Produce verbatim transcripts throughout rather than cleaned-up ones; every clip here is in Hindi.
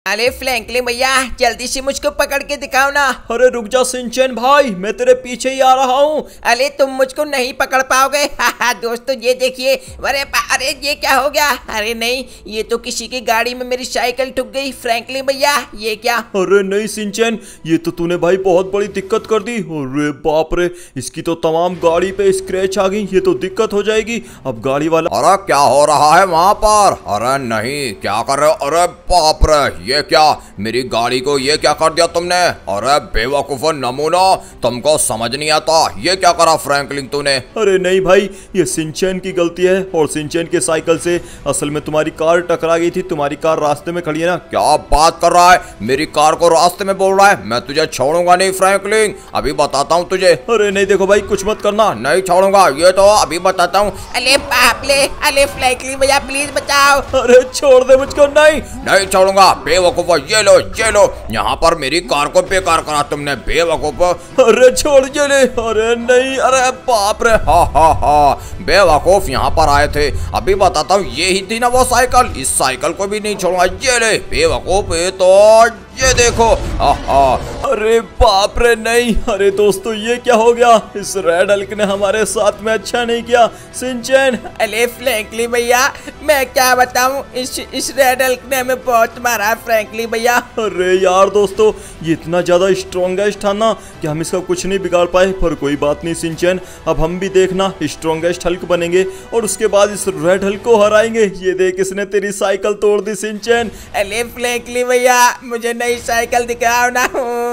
अरे फ्रैंकलिन भैया जल्दी से मुझको पकड़ के दिखाओ ना। अरे रुक जा सिंचैन भाई, मैं तेरे पीछे ही आ रहा हूँ। अरे तुम मुझको नहीं पकड़ पाओगे। दोस्तों ये देखिए, अरे अरे ये क्या हो गया? अरे नहीं, ये तो किसी की गाड़ी में मेरी साइकिल ठुक गई। फ्रैंकलिन भैया ये क्या? अरे नहीं सिंचैन, ये तो तूने भाई बहुत बड़ी दिक्कत कर दी। अरे बाप रे, इसकी तो तमाम गाड़ी पे स्क्रैच आ गई, ये तो दिक्कत हो जाएगी। अब गाड़ी वाला, अरे क्या हो रहा है वहाँ पर? अरे नहीं, क्या कर रहे हो? अरे बाप रे, ये क्या, मेरी गाड़ी को ये क्या कर दिया तुमने? अरे बेवकूफ नमूना, तुमको समझ नहीं आता, ये क्या करा फ्रैंकलिन तूने? अरे नहीं भाई, ये सिंचैन की गलती है और सिंचैन के साइकिल से असल में तुम्हारी कार टकरा गई थी। तुम्हारी कार रास्ते में खड़ी है ना। क्या बात कर रहा है? मेरी कार को रास्ते में बोल रहा है? मैं तुझे छोड़ूंगा नहीं फ्रैंकलिन, अभी बताता हूँ तुझे। अरे नहीं देखो भाई, कुछ मत करना। नहीं छोड़ूंगा, ये तो अभी बताता हूँ। अरे बाप रे, अरे फ्रैंकलिन भैया प्लीज बचाओ। अरे छोड़ दे मुझको। नहीं नहीं छोड़ूंगा बेवकूफ, ये लो ये लो, यहाँ पर मेरी कार को बेकार करा तुमने बेवकूफ। अरे छोड़ ये ले। अरे नहीं, अरे बाप रे, हा हा हा, बेवकूफ यहाँ पर आए थे, अभी बताता हूँ। ये ही थी ना वो साइकिल, इस साइकिल को भी नहीं छोड़ूंगा। ये ले बेवकूफ, ये तो ये देखो। आहा, अरे बाप रे नहीं। अरे दोस्तों ये क्या हो गया? इस रेड हल्क ने हमारे साथ में अच्छा नहीं किया। सिंचैन, अरे फ्रैंकलिन भैया मैं क्या बताऊं, इस इस रेड हल्क ने हमें बहुत मारा फ्रैंकलिन भैया। अरे यार दोस्तों, ये इतना ज्यादा स्ट्रॉन्गेस्ट था ना कि हम इसका कुछ नहीं बिगाड़ पाए। पर कोई बात नहीं सिंचैन, अब हम भी देखना स्ट्रॉन्गेस्ट हल्क बनेंगे और उसके बाद इस रेड हल्क को हराएंगे। ये देख, इसने तेरी साइकिल तोड़ दी सिंचैन। अरे फ्रैंकलिन भैया मुझे नई साइकिल दिखाओ ना।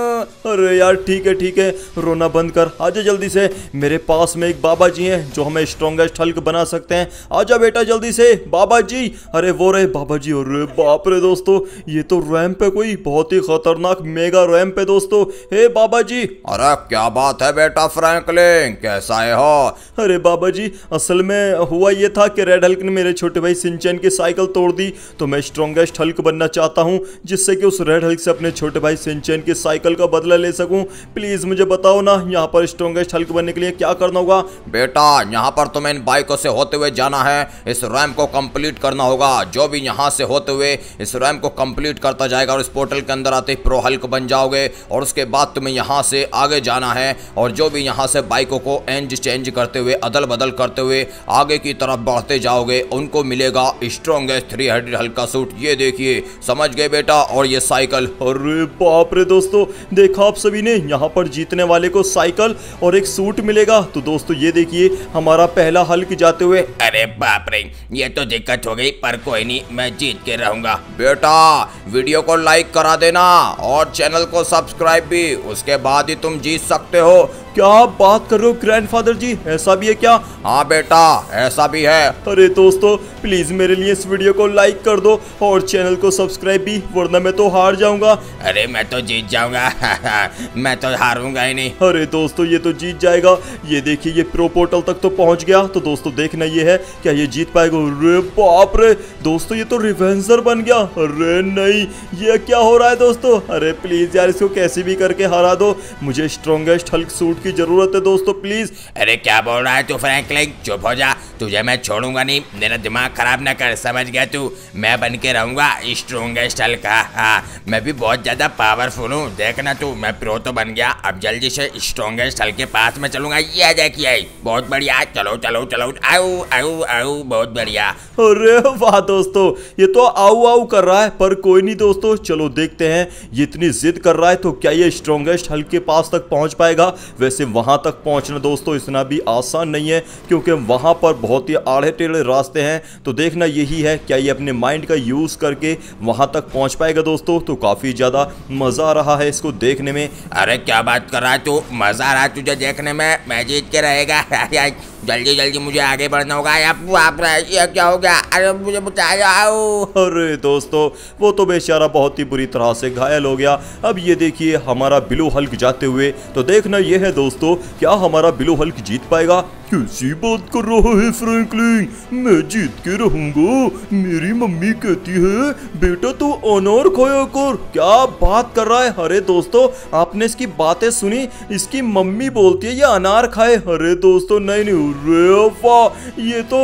अरे यार ठीक है ठीक है, रोना बंद कर, आजा जल्दी से। मेरे पास में एक बाबा जी हैं जो हमें स्ट्रॉन्गेस्ट हल्क बना सकते हैं। आजा बेटा जल्दी से बाबा जी। अरे वो रहे बाबा जी। अरे बाप रे दोस्तों, ये तो रैंप पे कोई बहुत ही खतरनाक मेगा रैंप है दोस्तों। हे बाबा जी। अरे क्या बात है बेटा फ्रैंकलिन, कैसा है हो? अरे बाबा जी, असल में हुआ ये था कि रेड हल्क ने मेरे छोटे भाई सिंचैन की साइकिल तोड़ दी, तो मैं स्ट्रॉन्गेस्ट हल्क बनना चाहता हूँ जिससे कि उस रेड हल्क से अपने छोटे भाई सिंचैन की साइकिल का बदला ले सकूं। प्लीज मुझे बताओ ना, यहाँ पर स्ट्रॉन्गेस्ट हल्क बनने के लिए क्या करना होगा? बेटा यहाँ पर तुम्हें इन बाइकों से होते हुए जाना है, इस रैंप को कंप्लीट करना होगा। जो भी यहाँ से होते हुए इस रैंप को कंप्लीट करता जाएगा और इस पोर्टल के अंदर आते ही प्रो हल्क बन जाओगे। और उसके बाद तुम्हें यहाँ से आगे जाना है और जो भी यहाँ से बाइकों को एंज चेंज करते हुए, अदल बदल करते हुए आगे की तरफ बढ़ते जाओगे, उनको मिलेगा स्ट्रॉन्गेस्ट थ्री हेडेड हल्क का सूट। ये देखिए, समझ गए बेटा? और ये साइकिल। अरे बाप रे दोस्तों, देखा आप सभी ने, यहाँ पर जीतने वाले को साइकिल और एक सूट मिलेगा। तो दोस्तों ये देखिए, हमारा पहला हल्क जाते हुए। अरे बाप रे, ये तो दिक्कत हो गई, पर कोई नहीं, मैं जीत के रहूंगा। बेटा वीडियो को लाइक करा देना और चैनल को सब्सक्राइब भी, उसके बाद ही तुम जीत सकते हो। क्या बात कर रहे हो ग्रैंडफादर जी, ऐसा भी है क्या? हाँ बेटा, ऐसा भी है। अरे दोस्तों प्लीज मेरे लिए इस वीडियो को लाइक कर दो और चैनल को सब्सक्राइब भी, वरना मैं तो हार जाऊंगा। अरे मैं तो जीत जाऊंगा। मैं तो हारूंगा ही नहीं। अरे दोस्तों ये तो जीत जाएगा। ये देखिए, ये प्रो पोर्टल तक तो पहुंच गया। तो दोस्तों देखना ये है, क्या ये जीत पाएगा? अरे बाप रे दोस्तों, ये तो रिवेंजर बन गया। अरे नहीं, ये क्या हो रहा है दोस्तों? अरे प्लीज यार, इसको कैसे भी करके हरा दो। मुझे स्ट्रॉन्गेस्ट हल्क सूट की जरूरत है दोस्तों, प्लीज। अरे क्या बोल रहा है तू फ्रैंकलिन? चुप हो जा, तुझे मैं छोड़ूंगा नहीं। मेरा दिमाग खराब ना कर, समझ गया तू? मैं बन के रहूंगा स्ट्रॉन्गेस्ट हल्क। हाँ, मैं भी बहुत ज्यादा पावरफुल हूँ, देखना तू। मैं प्रो तो बन गया, अब जल्दी से स्ट्रॉन्गेस्ट हल्क के पास में चलूंगा। ये आ जाए किया, बहुत बढ़िया। चलो चलो चलो, आओ आओ आओ, बहुत बढ़िया। अरे वाह दोस्तों, ये तो आऊ आऊ कर रहा है। पर कोई नहीं दोस्तों, चलो देखते हैं। ये इतनी जिद कर रहा है तो क्या ये स्ट्रॉन्गेस्ट हल्क के पास तक पहुंच पाएगा? वैसे वहां तक पहुंचना दोस्तों इतना भी आसान नहीं है, क्योंकि वहां पर बहुत ही आड़े टेढ़े रास्ते हैं। तो देखना यही है, क्या ये अपने माइंड का यूज करके वहां तक पहुंच पाएगा दोस्तों। तो काफी ज्यादा मजा आ रहा है इसको देखने में। अरे क्या बात कर रहा है तू? मजा आ रहा है तुझे देखने में? मैं जीत के रहेगा। जल्दी जल्दी मुझे आगे बढ़ना होगा। बाप रे, ये क्या हो गया? अरे मुझे बचाओ। अरे दोस्तों, वो तो बेचारा बहुत ही बुरी तरह से घायल हो गया। अब ये देखिए, हमारा ब्लू हल्क जाते हुए। तो देखना ये है दोस्तों, क्या हमारा ब्लू हल्क जीत पाएगा? कैसी बात कर रहा है फ्रैंकलिन, मैं जीत के रहूंगा। मेरी मम्मी कहती है बेटा तू अनार खाया कर। क्या बात कर रहा है? अरे दोस्तों, आपने इसकी बातें सुनी? इसकी मम्मी बोलती है ये अनार खाए। अरे दोस्तों नहीं नहीं, अरे वाह, ये तो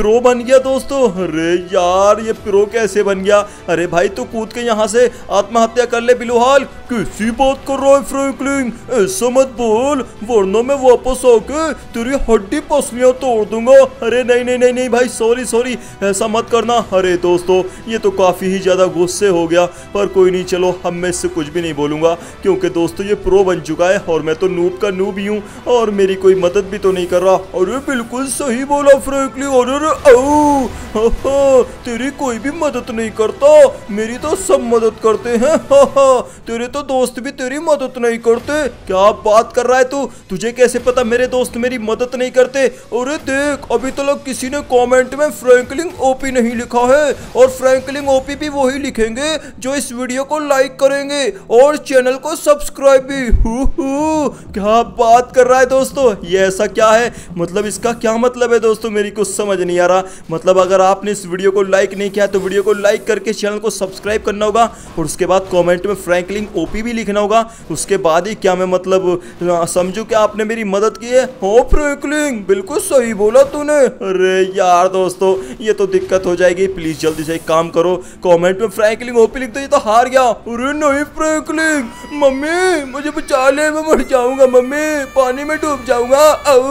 प्रो बन गया दोस्तों। अरे यार ये प्रो कैसे बन गया? अरे भाई तू कूद के यहाँ से आत्महत्या कर ले बिलुहाल। किसी बात कर रहा है फ्रैंकलिन? ऐसा मत बोल वरना मैं वापस आके तेरी हड्डी पसलियां तोड़ दूंगा। अरे नहीं नहीं नहीं नहीं भाई, सॉरी सॉरी, ऐसा मत करना। अरे दोस्तों ये तो काफी ही ज्यादा गुस्से हो गया, पर कोई नहीं, चलो अब मैं इससे कुछ भी नहीं बोलूंगा क्योंकि दोस्तों ये प्रो बन चुका है और मैं तो नूब का नूब ही हूँ और मेरी कोई मदद भी तो नहीं कर रहा। अरे बिल्कुल सही बोला फ्रैंकलिन। अरे ओ तेरी कोई भी मदद नहीं करता, मेरी तो सब मदद करते हैं। तेरे तो दोस्त भी तेरी मदद नहीं करते। क्या बात कर रहा है तू? तुझे कैसे पता मेरे दोस्त मेरी मदद नहीं करते? अरे देख अभी तक किसी ने कमेंट में फ्रैंकलिन ओपी नहीं लिखा है और फ्रैंकलिन ओपी भी वही लिखेंगे जो इस वीडियो को लाइक करेंगे और चैनल को सब्सक्राइब भी। हु हु, क्या बात कर रहा है दोस्तों? ये ऐसा क्या है? मतलब इसका क्या मतलब है दोस्तों? मेरी कुछ समझ नहीं आ रहा। मतलब अगर आपने इस वीडियो को लाइक नहीं किया तो वीडियो को लाइक करके चैनल को सब्सक्राइब करना होगा और उसके बाद कमेंट में फ्रैंकलिन ओपी भी लिखना होगा। उसके बाद ही क्या मैं मतलब समझू कि आपने मेरी मदद की है? हो फ्रैंकलिन बिल्कुल सही बोला तूने। अरे यार दोस्तों ये तो दिक्कत हो जाएगी। प्लीज जल्दी से एक काम करो, कमेंट में फ्रैंकलिन ओपी लिख दो। ये तो हार गया। अरे नहीं फ्रैंकलिन, मम्मी मुझे बचा ले, मैं मर जाऊंगा मम्मी, पानी में डूब जाऊंगा।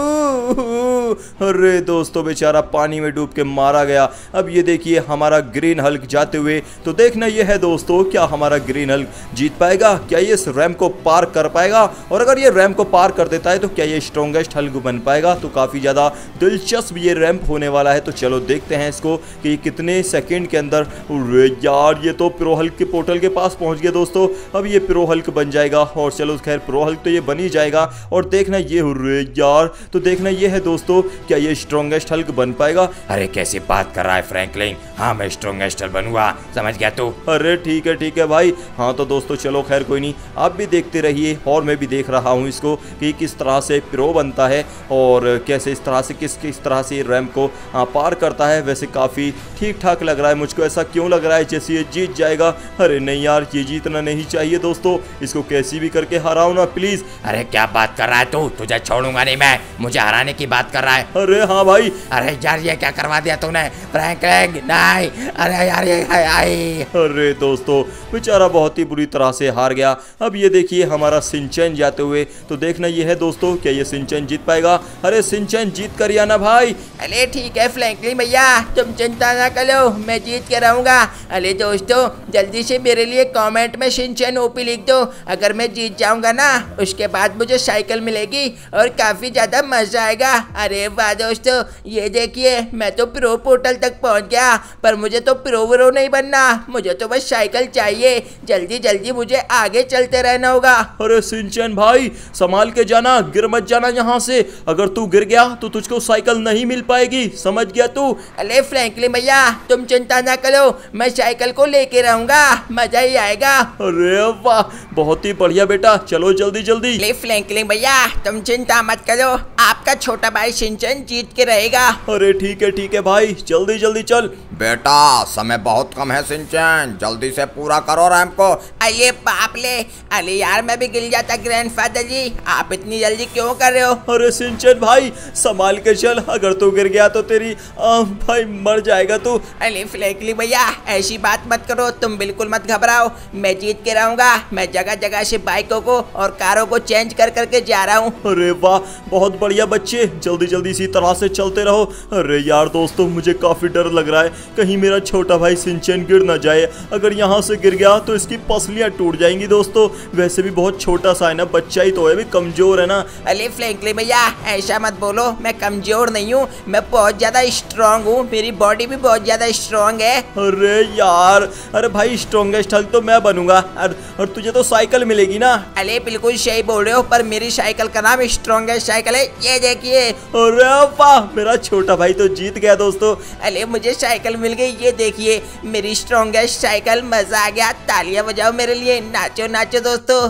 अरे दोस्तों बेचारा पानी में डूब के मारा गया। अब ये देखिए हमारा ग्रीन हल्क जाते हुए, तो देखना ये है दोस्तों क्या हमारा ग्रीन हल्क जीत पाएगा? क्या ये इस रैंप को पार कर पाएगा? और अगर ये रैंप को पार कर देता है तो क्या ये स्ट्रॉन्गेस्ट हल्क बन पाएगा? तो काफी ज्यादा दिलचस्प ये रैंप होने वाला है। तो चलो देखते हैं इसको कि कितने सेकंड के अंदर। अरे यार ये तो प्रो हल्क के पोर्टल के पास पहुंच गया दोस्तों। अब ये प्रो हल्क बन जाएगा और चलो खैर प्रो हल्क तो ये बन ही जाएगा। और देखना ये, अरे यार तो देखना ये है दोस्तों क्या ये स्ट्रॉन्गेस्ट हल्क बन पाएगा? अरे कैसी बात कर रहा है फ्रैंकलिन? हाँ मैं स्ट्रॉन्गेस्ट हल्क बनूंगा, समझ गया तू? अरे ठीक है ठीक है भाई। हाँ तो दोस्तों चलो खैर कोई नहीं, आप भी देखते रहिए और मैं भी देख रहा हूँ इसको कि किस तरह से प्रो बनता है और कैसे इस तरह से किस किस तरह से रैंप को हाँ, पार करता है। वैसे काफ़ी ठीक ठाक लग रहा है मुझको। ऐसा क्यों लग रहा है जैसे ये जीत जाएगा? अरे नहीं यार ये जीतना नहीं चाहिए दोस्तों, इसको कैसी भी करके हराओ ना प्लीज। अरे क्या बात कर रहा है तू? तुझे छोड़ूंगा नहीं मैं, मुझे हराने की बात कर रहा है? अरे हाँ भाई। अरे यार ये क्या करवा दिया तूने फ्रैंकलिन? नहीं अरे यार ये आई। अरे दोस्तों बेचारा बहुत ही बुरी तरह से हार गया। अब ये देखिए हमारा सिंचन जाते हुए, तो देखना ये है दोस्तों क्या ये सिंचन जीत पाएगा? अरे सिंचन जीत कर आना भाई। अरे ठीक है फ्रैंकलिन भैया तुम चिंता ना करो, मैं जीत के रहूंगा। अरे दोस्तों जल्दी से मेरे लिए कमेंट में सिंचन ओपी लिख दो। अगर मैं जीत जाऊंगा ना उसके बाद मुझे साइकिल मिलेगी और काफी ज्यादा मजा आएगा। अरे वाह दोस्तों ये देखिए मैं तो प्रो पोर्टल तक पहुंच गया, पर मुझे तो प्रो व्रो नहीं बनना, मुझे तो बस साइकिल चाहिए। जल्दी जल्दी मुझे आगे चलते रहना होगा। अरे सिंचन भाई संभाल के जाना, गिर मत जाना यहाँ से। अगर तू गिर गया तो तुझको साइकिल नहीं मिल पाएगी, समझ गया तू? अरे फ्रैंकलिन भैया तुम चिंता ना करो, मैं साइकिल को लेके रहूंगा, मजा ही आएगा। अरे वाह बहुत ही बढ़िया बेटा, चलो जल्दी जल्दी। अरे फ्रैंकलिन भैया तुम चिंता मत करो, आपका छोटा भाई सिंचन जीत के रहेगा। अरे ठीक है ठीक है भाई जल्दी जल्दी चल। बेटा समय बहुत कम है सिंचन, जल्दी से पूरा करो रैंप को। अरे बाप ले, अरे यार मैं भी गिर जाता ग्रैंडफादर जी, आप इतनी जल्दी क्यों कर रहे हो? अरे सिंचन भाई संभाल के चल, अगर तू गिर गया तो तेरी आ, भाई मर जाएगा तू। अरे फ्रैंकलिन भैया ऐसी बात मत करो, तुम बिल्कुल मत घबराओ, मैं जीत के रहूंगा। मैं जगह जगह से बाइकों को और कारों को चेंज कर करके जा रहा हूँ। अरे वाह बहुत बढ़िया बच्चे, जल्दी जल्दी इसी तरह से चलते रहो। अरे यार दोस्तों मुझे काफी डर लग रहा है कहीं मेरा छोटा भाई सिंचन गिर ना जाए। अगर यहाँ से गिर गया तो इसकी पसलियां टूट जाएंगी दोस्तों। वैसे भी बहुत छोटा सा है ना, बच्चा ही तो है, भी कमजोर है ना। अरे फ्रैंकलिन भैया ऐसा मत बोलो, मैं कमजोर नहीं हूँ, मैं बहुत ज्यादा स्ट्रांग हूँ, मेरी बॉडी भी बहुत ज्यादा स्ट्रांग है। अरे यार अरे भाई स्ट्रॉन्गेस्ट हल्क तो मैं बनूंगा और, और तुझे तो साइकिल मिलेगी ना। अरे बिल्कुल सही बोल रहे हो, पर मेरी साइकिल का नाम स्ट्रॉन्गेस्ट साइकिल है, ये देखिए। अरे वाह मेरा छोटा भाई तो जीत गया दोस्तों। अरे मुझे साइकिल मिल गई, ये देखिए मेरी स्ट्रॉन्गेस्ट साइकिल, मजा आ गया। तालियां बजाओ मेरे लिए, नाचो नाचो दोस्तों।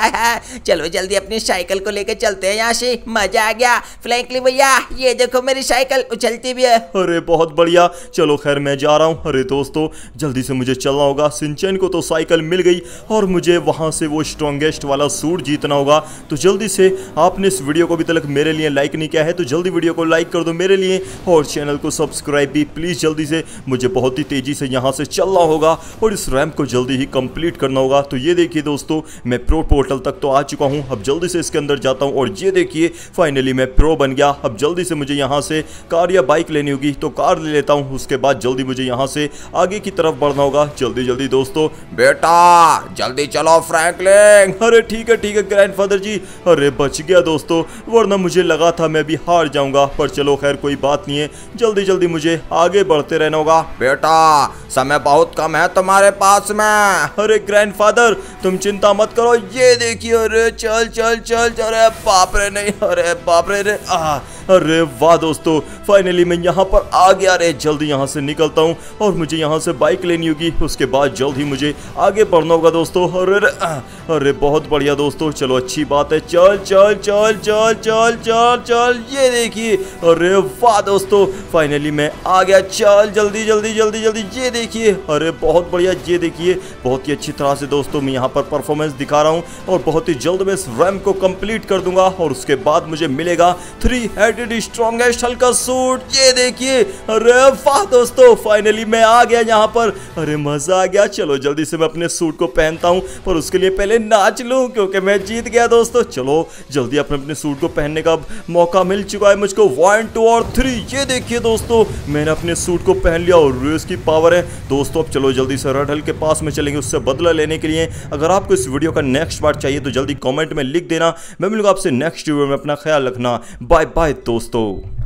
चलो जल्दी अपनी साइकिल को लेके चलते हैं यहाँ से, मजा आ गया। फ्रैंकलिन भैया ये देखो मेरी साइकिल उछलती भी है। अरे बहुत बढ़िया, चलो खैर मैं जा रहा हूँ। अरे दोस्तों जल्दी से मुझे चलना होगा। शिनचैन को तो साइकिल मिल गई और मुझे वहाँ से वो स्ट्रॉन्गेस्ट वाला सूट जीतना होगा। तो जल्दी से आपने इस वीडियो को अभी तक मेरे लिए लाइक नहीं किया है तो जल्दी वीडियो को लाइक कर दो मेरे लिए, और चैनल को सब्सक्राइब भी प्लीज़ जल्दी से। मुझे बहुत ही तेज़ी से यहाँ से चलना होगा और इस रैंप को जल्दी ही कंप्लीट करना होगा। तो ये देखिए दोस्तों मैं प्रो पोर्टल तक तो आ चुका हूँ। अब जल्दी से इसके अंदर जाता हूँ और ये देखिए फाइनली मैं प्रो बन गया। अब जल्दी से मुझे यहाँ से कार या बाइक लेनी होगी तो कार ले लेता हूँ। उसके बाद जल्दी मुझे यहाँ से आगे की तरफ बढ़ना होगा। जल्दी जल्दी दोस्तों। बेटा जल्दी चलो फ्रैंकलिन। अरे ठीक है ठीक है ग्रैंडफादर जी। अरे बच गया दोस्तों, वरना मुझे लगा था मैं भी हार जाऊंगा, पर चलो खैर कोई बात नहीं है। जल्दी जल्दी मुझे आगे बढ़ते रहना होगा। बेटा समय बहुत कम है तुम्हारे पास में। अरे ग्रैंडफादर तुम चिंता मत करो, ये देखिए। अरे चल चल चल चल। अरे बाप रे नहीं, अरे बाप रे रे आ अरे वाह दोस्तों फाइनली मैं यहाँ पर आ गया। अरे जल्दी यहाँ से निकलता हूँ और मुझे यहाँ से बाइक लेनी होगी। उसके बाद जल्द ही मुझे आगे बढ़ना होगा दोस्तों। अरे अरे बहुत बढ़िया दोस्तों, चलो अच्छी बात है। चल चल चल चल चल चल चल। ये देखिए अरे वाह दोस्तों फाइनली मैं आ गया। चल जल्दी जल्दी जल्दी जल्दी। ये देखिए अरे बहुत बढ़िया। ये देखिए बहुत ही अच्छी तरह से दोस्तों मैं यहाँ पर परफॉर्मेंस दिखा रहा हूँ और बहुत ही जल्द मैं इस रैंप को कंप्लीट कर दूंगा और उसके बाद मुझे मिलेगा थ्री स्ट्रॉन्गेस्ट हल्का सूट। ये देखिए अरे वाह दोस्तों फाइनली मैं आ गया यहाँ पर। अरे मजा आ गया। चलो जल्दी से मैं अपने सूट को पहनता हूँ, पर उसके लिए पहले नाच लूँ क्योंकि मैं जीत गया दोस्तों। चलो जल्दी अपने अपने सूट को पहनने का मौका मिल चुका है मुझको। वन टू और थ्री। ये देखिए दोस्तों मैंने अपने सूट को पहन लिया और रेस की पावर है दोस्तों। अब चलो जल्दी से रेड हल्क के पास में चलेंगे उससे बदला लेने के लिए। अगर आपको इस वीडियो का नेक्स्ट पार्ट चाहिए तो जल्दी कॉमेंट में लिख देना। मैं मिलूंगा आपसे नेक्स्ट वीडियो में। अपना ख्याल रखना। बाय बाय दोस्तों।